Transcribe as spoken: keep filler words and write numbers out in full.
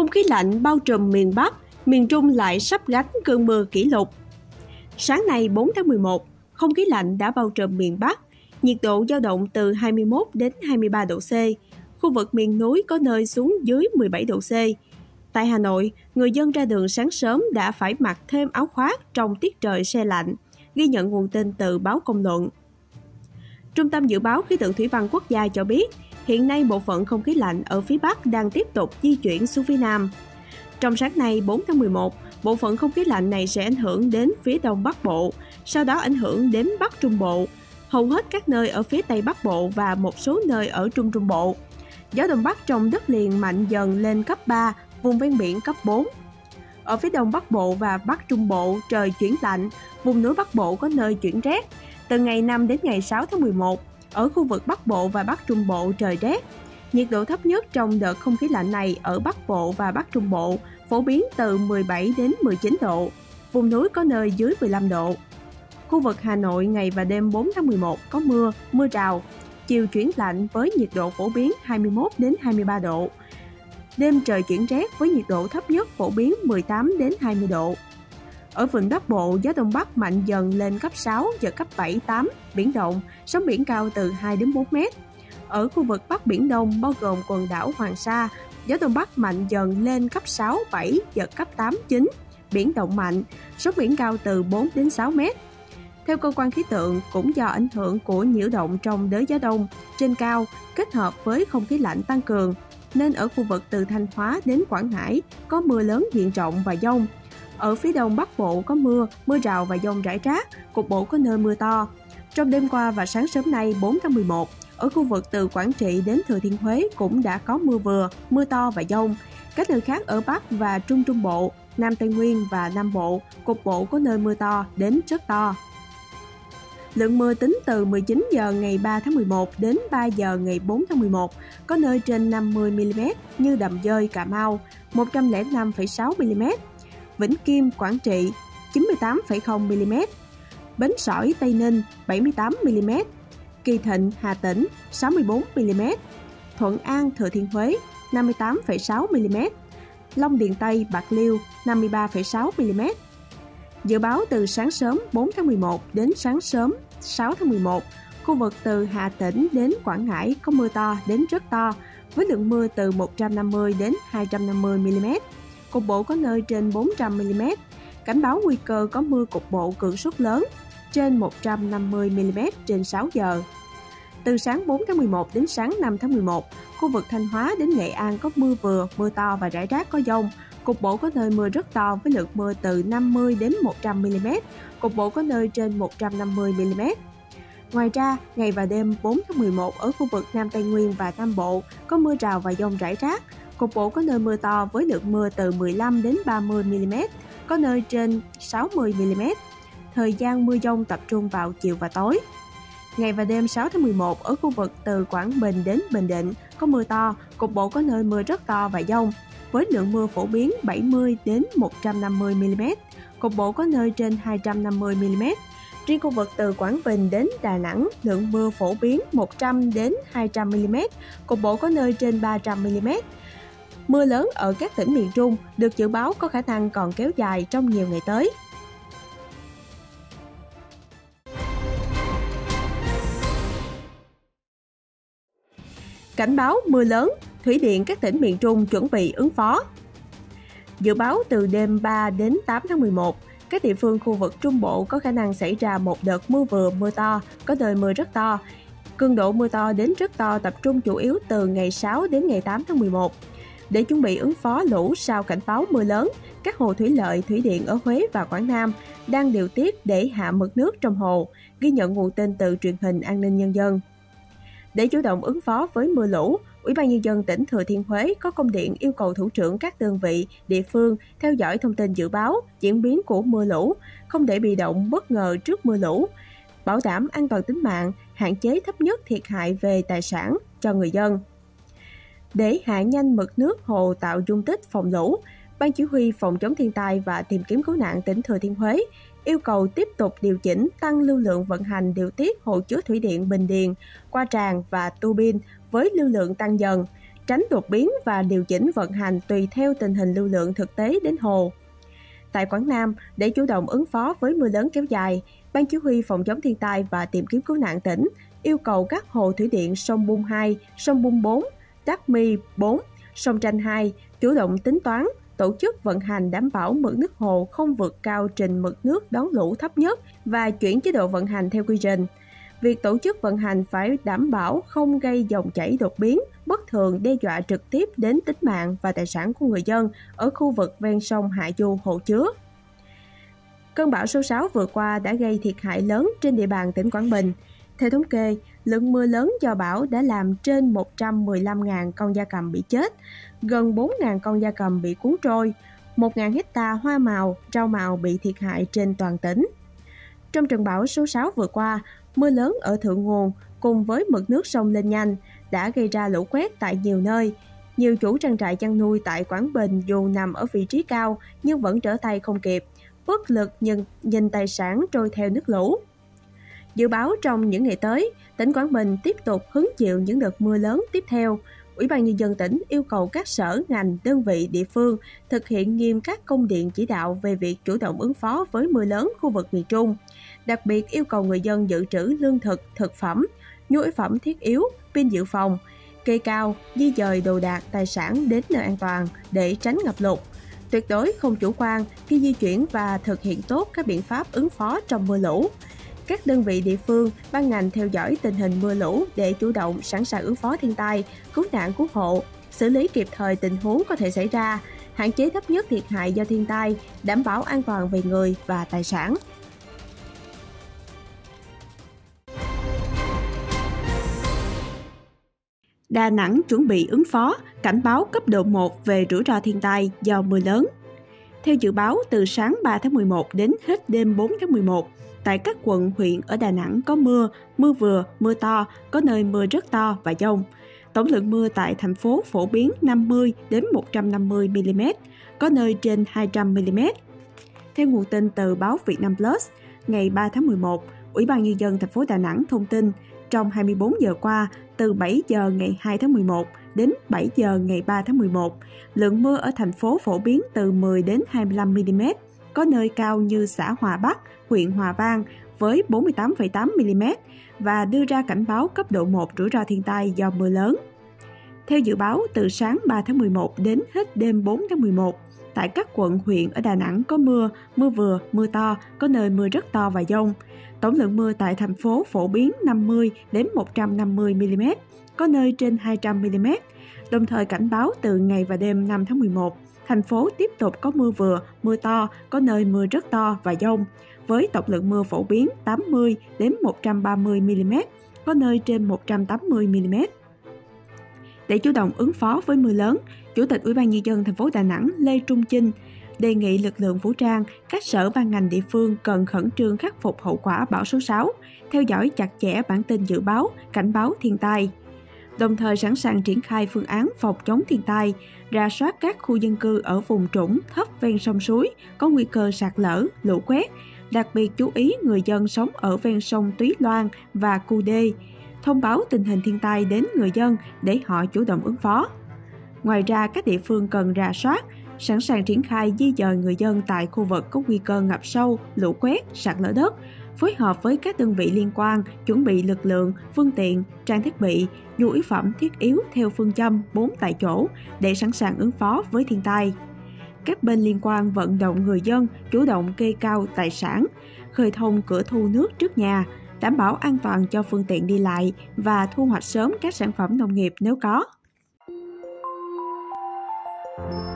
Không khí lạnh bao trùm miền Bắc, miền Trung lại sắp gánh cơn mưa kỷ lục. Sáng nay bốn tháng mười một, không khí lạnh đã bao trùm miền Bắc, nhiệt độ dao động từ hai mươi mốt đến hai mươi ba độ C. Khu vực miền núi có nơi xuống dưới mười bảy độ C. Tại Hà Nội, người dân ra đường sáng sớm đã phải mặc thêm áo khoác trong tiết trời se lạnh, ghi nhận nguồn tin từ báo Công luận. Trung tâm Dự báo Khí tượng Thủy văn Quốc gia cho biết, hiện nay bộ phận không khí lạnh ở phía Bắc đang tiếp tục di chuyển xuống phía Nam. Trong sáng nay bốn tháng mười một, bộ phận không khí lạnh này sẽ ảnh hưởng đến phía Đông Bắc Bộ, sau đó ảnh hưởng đến Bắc Trung Bộ, hầu hết các nơi ở phía Tây Bắc Bộ và một số nơi ở Trung Trung Bộ. Gió Đông Bắc trong đất liền mạnh dần lên cấp ba, vùng ven biển cấp bốn. Ở phía Đông Bắc Bộ và Bắc Trung Bộ trời chuyển lạnh, vùng núi Bắc Bộ có nơi chuyển rét. Từ ngày năm đến ngày sáu tháng mười một, ở khu vực Bắc Bộ và Bắc Trung Bộ trời rét. Nhiệt độ thấp nhất trong đợt không khí lạnh này ở Bắc Bộ và Bắc Trung Bộ phổ biến từ mười bảy đến mười chín độ, vùng núi có nơi dưới mười lăm độ. Khu vực Hà Nội ngày và đêm bốn tháng mười một có mưa, mưa rào, chiều chuyển lạnh với nhiệt độ phổ biến hai mươi mốt đến hai mươi ba độ. Đêm trời chuyển rét với nhiệt độ thấp nhất phổ biến mười tám đến hai mươi độ. Ở vịnh Bắc Bộ, gió Đông Bắc mạnh dần lên cấp sáu, giật cấp bảy, tám, biển động, sóng biển cao từ hai đến bốn mét. Ở khu vực Bắc Biển Đông, bao gồm quần đảo Hoàng Sa, gió Đông Bắc mạnh dần lên cấp sáu, bảy, giật cấp tám, chín, biển động mạnh, sóng biển cao từ bốn đến sáu mét. Theo cơ quan khí tượng, cũng do ảnh hưởng của nhiễu động trong đới gió đông trên cao kết hợp với không khí lạnh tăng cường, nên ở khu vực từ Thanh Hóa đến Quảng Ngãi có mưa lớn diện rộng và dông. Ở phía đông Bắc Bộ có mưa, mưa rào và dông rải rác, cục bộ có nơi mưa to. Trong đêm qua và sáng sớm nay bốn tháng mười một, ở khu vực từ Quảng Trị đến Thừa Thiên Huế cũng đã có mưa vừa, mưa to và dông. Các nơi khác ở Bắc và Trung Trung Bộ, Nam Tây Nguyên và Nam Bộ, cục bộ có nơi mưa to đến rất to. Lượng mưa tính từ mười chín giờ ngày ba tháng mười một đến ba giờ ngày bốn tháng mười một, có nơi trên năm mươi mi-li-mét như Đầm Dơi, Cà Mau, một trăm lẻ năm phẩy sáu mi-li-mét, Vĩnh Kim, Quảng Trị, chín mươi tám phẩy không mi-li-mét, Bến Sỏi, Tây Ninh, bảy mươi tám mi-li-mét, Kỳ Thịnh, Hà Tĩnh, sáu mươi bốn mi-li-mét, Thuận An, Thừa Thiên Huế, năm mươi tám phẩy sáu mi-li-mét, Long Điền Tây, Bạc Liêu, năm mươi ba phẩy sáu mi-li-mét. Dự báo từ sáng sớm bốn tháng mười một đến sáng sớm sáu tháng mười một, khu vực từ Hà Tĩnh đến Quảng Ngãi có mưa to đến rất to, với lượng mưa từ một trăm năm mươi đến hai trăm năm mươi mi-li-mét, cục bộ có nơi trên bốn trăm mi-li-mét. Cảnh báo nguy cơ có mưa cục bộ cường suất lớn trên một trăm năm mươi mi-li-mét trên sáu giờ. Từ sáng bốn tháng mười một đến sáng năm tháng mười một, khu vực Thanh Hóa đến Nghệ An có mưa vừa, mưa to và rải rác có dông. Cục bộ có nơi mưa rất to với lượng mưa từ năm mươi đến một trăm mi-li-mét, cục bộ có nơi trên một trăm năm mươi mi-li-mét. Ngoài ra, ngày và đêm bốn tháng mười một ở khu vực Nam Tây Nguyên và Nam Bộ có mưa rào và dông rải rác, cục bộ có nơi mưa to với lượng mưa từ mười lăm đến ba mươi mi-li-mét, có nơi trên sáu mươi mi-li-mét. Thời gian mưa dông tập trung vào chiều và tối. Ngày và đêm sáu tháng mười một ở khu vực từ Quảng Bình đến Bình Định có mưa to, cục bộ có nơi mưa rất to và dông, với lượng mưa phổ biến bảy mươi đến một trăm năm mươi mi-li-mét, cục bộ có nơi trên hai trăm năm mươi mi-li-mét. Riêng khu vực từ Quảng Bình đến Đà Nẵng, lượng mưa phổ biến một trăm đến hai trăm mi-li-mét, cục bộ có nơi trên ba trăm mi-li-mét. Mưa lớn ở các tỉnh miền Trung được dự báo có khả năng còn kéo dài trong nhiều ngày tới. Cảnh báo mưa lớn, thủy điện các tỉnh miền Trung chuẩn bị ứng phó. Dự báo từ đêm ba đến tám tháng mười một, các địa phương khu vực Trung Bộ có khả năng xảy ra một đợt mưa vừa, mưa to, có nơi mưa rất to. Cường độ mưa to đến rất to tập trung chủ yếu từ ngày sáu đến ngày tám tháng mười một. Để chuẩn bị ứng phó lũ sau cảnh báo mưa lớn, các hồ thủy lợi, thủy điện ở Huế và Quảng Nam đang điều tiết để hạ mực nước trong hồ, ghi nhận nguồn tin từ truyền hình An ninh Nhân dân. Để chủ động ứng phó với mưa lũ, Ủy ban Nhân dân tỉnh Thừa Thiên Huế có công điện yêu cầu thủ trưởng các đơn vị, địa phương theo dõi thông tin dự báo, diễn biến của mưa lũ, không để bị động bất ngờ trước mưa lũ, bảo đảm an toàn tính mạng, hạn chế thấp nhất thiệt hại về tài sản cho người dân. Để hạ nhanh mực nước hồ tạo dung tích phòng lũ, Ban Chỉ huy Phòng chống thiên tai và tìm kiếm cứu nạn tỉnh Thừa Thiên Huế yêu cầu tiếp tục điều chỉnh tăng lưu lượng vận hành điều tiết hồ chứa thủy điện Bình Điền, Qua Tràn và Tu Bin với lưu lượng tăng dần, tránh đột biến và điều chỉnh vận hành tùy theo tình hình lưu lượng thực tế đến hồ. Tại Quảng Nam, để chủ động ứng phó với mưa lớn kéo dài, Ban Chỉ huy Phòng chống thiên tai và tìm kiếm cứu nạn tỉnh yêu cầu các hồ thủy điện sông Bung hai, sông Bung bốn, Đắc Mi bốn, sông Tranh hai chủ động tính toán, tổ chức vận hành đảm bảo mực nước hồ không vượt cao trình mực nước đón lũ thấp nhất và chuyển chế độ vận hành theo quy trình. Việc tổ chức vận hành phải đảm bảo không gây dòng chảy đột biến, bất thường đe dọa trực tiếp đến tính mạng và tài sản của người dân ở khu vực ven sông hạ du hồ chứa. Cơn bão số sáu vừa qua đã gây thiệt hại lớn trên địa bàn tỉnh Quảng Bình. Theo thống kê, lượng mưa lớn do bão đã làm trên một trăm mười lăm nghìn con gia cầm bị chết, gần bốn nghìn con gia cầm bị cuốn trôi, một nghìn hecta hoa màu, rau màu bị thiệt hại trên toàn tỉnh. Trong trận bão số sáu vừa qua, mưa lớn ở thượng nguồn cùng với mực nước sông lên nhanh đã gây ra lũ quét tại nhiều nơi. Nhiều chủ trang trại chăn nuôi tại Quảng Bình dù nằm ở vị trí cao nhưng vẫn trở tay không kịp, bất lực nhìn, nhìn tài sản trôi theo nước lũ. Dự báo trong những ngày tới, tỉnh Quảng Bình tiếp tục hứng chịu những đợt mưa lớn tiếp theo. Ủy ban Nhân dân tỉnh yêu cầu các sở, ngành, đơn vị, địa phương thực hiện nghiêm các công điện chỉ đạo về việc chủ động ứng phó với mưa lớn khu vực miền Trung. Đặc biệt yêu cầu người dân dự trữ lương thực, thực phẩm, nhu yếu phẩm thiết yếu, pin dự phòng, kê cao, di dời đồ đạc, tài sản đến nơi an toàn để tránh ngập lụt. Tuyệt đối không chủ quan khi di chuyển và thực hiện tốt các biện pháp ứng phó trong mưa lũ. Các đơn vị địa phương, ban ngành theo dõi tình hình mưa lũ để chủ động sẵn sàng ứng phó thiên tai, cứu nạn cứu hộ, xử lý kịp thời tình huống có thể xảy ra, hạn chế thấp nhất thiệt hại do thiên tai, đảm bảo an toàn về người và tài sản. Đà Nẵng chuẩn bị ứng phó, cảnh báo cấp độ một về rủi ro thiên tai do mưa lớn. Theo dự báo, từ sáng ba tháng mười một đến hết đêm bốn tháng mười một, tại các quận, huyện ở Đà Nẵng có mưa, mưa vừa, mưa to, có nơi mưa rất to và dông. Tổng lượng mưa tại thành phố phổ biến năm mươi đến một trăm năm mươi mi li mét, có nơi trên hai trăm mi li mét. Theo nguồn tin từ báo Vietnam Plus, ngày ba tháng mười một, Ủy ban Nhân dân thành phố Đà Nẵng thông tin trong hai mươi bốn giờ qua, từ bảy giờ ngày hai tháng mười một đến bảy giờ ngày ba tháng mười một, lượng mưa ở thành phố phổ biến từ mười đến hai mươi lăm mi li mét, có nơi cao như xã Hòa Bắc, huyện Hòa Vang với bốn mươi tám phẩy tám mi li mét và đưa ra cảnh báo cấp độ một rủi ro thiên tai do mưa lớn. Theo dự báo, từ sáng ba tháng mười một đến hết đêm bốn tháng mười một, tại các quận, huyện ở Đà Nẵng có mưa, mưa vừa, mưa to, có nơi mưa rất to và dông. Tổng lượng mưa tại thành phố phổ biến năm mươi đến một trăm năm mươi mi li mét, có nơi trên hai trăm mi li mét. Đồng thời cảnh báo từ ngày và đêm năm tháng mười một, thành phố tiếp tục có mưa vừa, mưa to, có nơi mưa rất to và dông, với tổng lượng mưa phổ biến tám mươi đến một trăm ba mươi mi li mét, có nơi trên một trăm tám mươi mi li mét. Để chủ động ứng phó với mưa lớn, Chủ tịch Ủy ban Nhân dân thành phố Đà Nẵng Lê Trung Chinh đề nghị lực lượng vũ trang, các sở ban ngành địa phương cần khẩn trương khắc phục hậu quả bão số sáu, theo dõi chặt chẽ bản tin dự báo, cảnh báo thiên tai. Đồng thời sẵn sàng triển khai phương án phòng chống thiên tai, rà soát các khu dân cư ở vùng trũng thấp ven sông suối có nguy cơ sạt lở, lũ quét, đặc biệt chú ý người dân sống ở ven sông Túy Loan và Cù Đê, thông báo tình hình thiên tai đến người dân để họ chủ động ứng phó. Ngoài ra, các địa phương cần rà soát, sẵn sàng triển khai di dời người dân tại khu vực có nguy cơ ngập sâu, lũ quét, sạt lở đất, phối hợp với các đơn vị liên quan chuẩn bị lực lượng, phương tiện, trang thiết bị, nhu yếu phẩm thiết yếu theo phương châm bốn tại chỗ để sẵn sàng ứng phó với thiên tai. Các bên liên quan vận động người dân chủ động kê cao tài sản, khơi thông cửa thu nước trước nhà, đảm bảo an toàn cho phương tiện đi lại và thu hoạch sớm các sản phẩm nông nghiệp nếu có.